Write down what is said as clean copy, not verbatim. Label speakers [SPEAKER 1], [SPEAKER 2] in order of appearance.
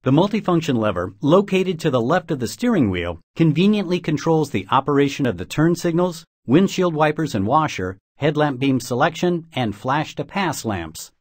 [SPEAKER 1] The multifunction lever, located to the left of the steering wheel, conveniently controls the operation of the turn signals, windshield wipers and washer, headlamp beam selection, and flash to pass lamps.